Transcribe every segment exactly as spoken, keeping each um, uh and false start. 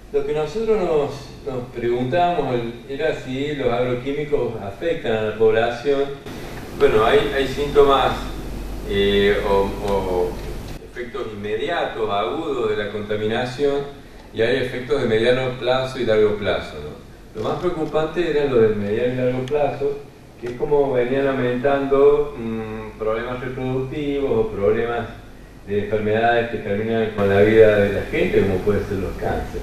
Lo que nosotros nos, nos preguntábamos era si los agroquímicos afectan a la población. Bueno, hay, hay síntomas eh, o, o efectos inmediatos, agudos de la contaminación, y hay efectos de mediano plazo y largo plazo, ¿no? Lo más preocupante eran los de mediano y largo plazo, que es como venían aumentando mmm, problemas reproductivos o problemas de enfermedades que terminan con la vida de la gente, como pueden ser los cánceres.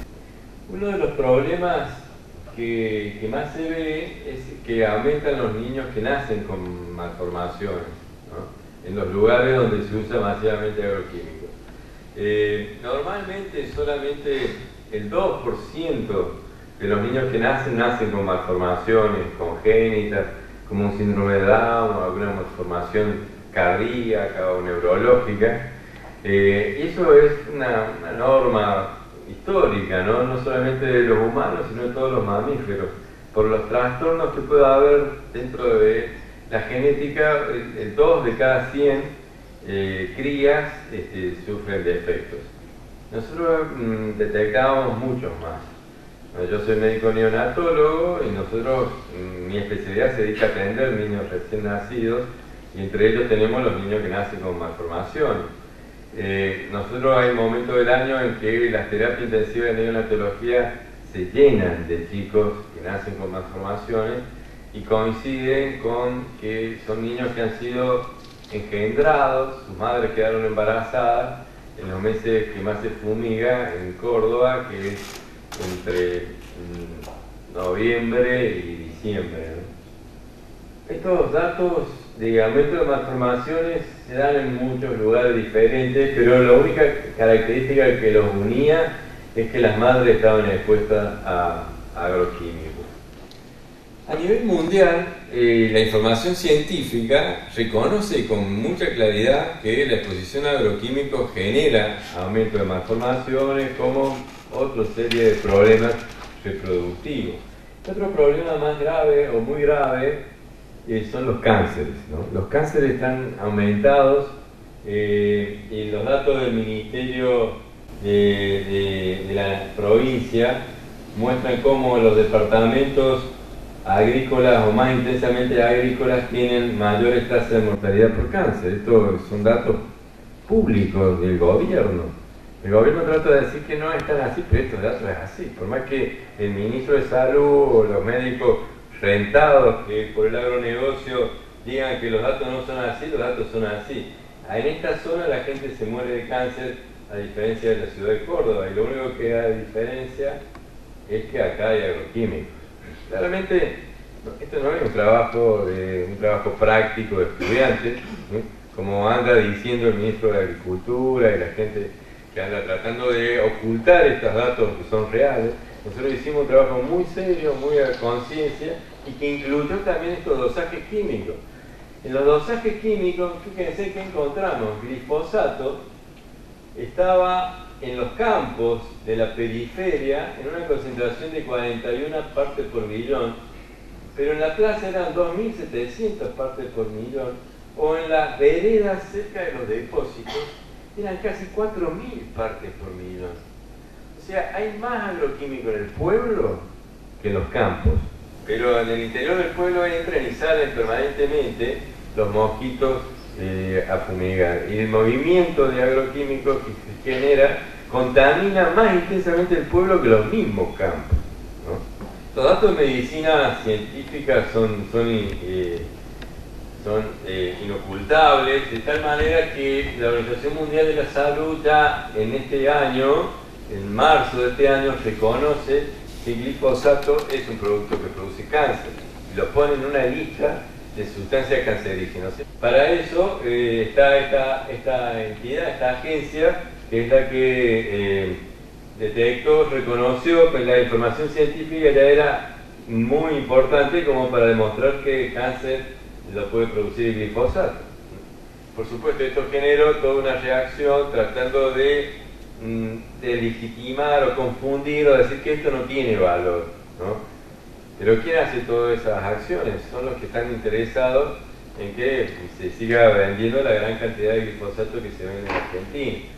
Uno de los problemas que, que más se ve es que aumentan los niños que nacen con malformaciones, ¿no?, en los lugares donde se usa masivamente agroquímicos. Eh, normalmente solamente el dos por ciento de los niños que nacen, nacen con malformaciones congénitas, como un síndrome de Down o alguna malformación cardíaca o neurológica. Eh, eso es una, una norma histórica, ¿no? No solamente de los humanos, sino de todos los mamíferos, por los trastornos que pueda haber dentro de la genética. El dos de cada cien eh, crías este, sufren defectos. Nosotros mmm, detectábamos muchos más. Yo soy médico neonatólogo y nosotros, mi especialidad se dedica a atender niños recién nacidos, y entre ellos tenemos los niños que nacen con malformaciones. Eh, nosotros hay momentos del año en que las terapias intensivas de neonatología se llenan de chicos que nacen con malformaciones y coinciden con que son niños que han sido engendrados, sus madres quedaron embarazadas en los meses que más se fumiga en Córdoba, que es entre mm, noviembre y diciembre, ¿no? Estos datos de aumento de malformaciones se dan en muchos lugares diferentes, pero la única característica que los unía es que las madres estaban expuestas a agroquímicos. A nivel mundial, eh, la información científica reconoce con mucha claridad que la exposición a agroquímicos genera aumento de malformaciones, como otra serie de problemas reproductivos. Otro problema más grave o muy grave eh, son los cánceres, ¿no? Los cánceres están aumentados eh, y los datos del Ministerio de, de, de la provincia muestran cómo los departamentos agrícolas o más intensamente agrícolas tienen mayores tasas de mortalidad por cáncer. Estos son datos públicos del gobierno. El gobierno trata de decir que no es tan así, pero estos datos es así. Por más que el ministro de Salud o los médicos rentados que por el agronegocio digan que los datos no son así, los datos son así. En esta zona la gente se muere de cáncer, a diferencia de la ciudad de Córdoba, y lo único que da diferencia es que acá hay agroquímicos. Claramente, esto no es un trabajo, de, un trabajo práctico de estudiantes, ¿sí?, como anda diciendo el ministro de Agricultura y la gente que anda tratando de ocultar estos datos que son reales. Nosotros hicimos un trabajo muy serio, muy a conciencia, y que incluyó también estos dosajes químicos. En los dosajes químicos, fíjense que encontramos glifosato, estaba en los campos de la periferia en una concentración de cuarenta y una partes por millón, pero en la plaza eran dos mil setecientas partes por millón, o en las veredas cerca de los depósitos eran casi cuatro mil partes por millón. O sea, hay más agroquímico en el pueblo que en los campos, pero en el interior del pueblo entran y salen permanentemente los mosquitos eh, a fumigar, y el movimiento de agroquímicos que se genera contamina más intensamente el pueblo que los mismos campos, ¿no? Los datos de medicina científica son, son, eh, son eh, inocultables, de tal manera que la Organización Mundial de la Salud ya en este año, en marzo de este año, reconoce que el glifosato es un producto que produce cáncer y lo pone en una lista de sustancias cancerígenas. Para eso eh, está esta, esta entidad, esta agencia, que es la que eh, detectó, reconoció que la información científica ya era muy importante como para demostrar que el cáncer lo puede producir el glifosato. Por supuesto, esto generó toda una reacción tratando de, mm, de legitimar o confundir o decir que esto no tiene valor, ¿no? Pero ¿quién hace todas esas acciones? Son los que están interesados en que se siga vendiendo la gran cantidad de glifosato que se vende en Argentina.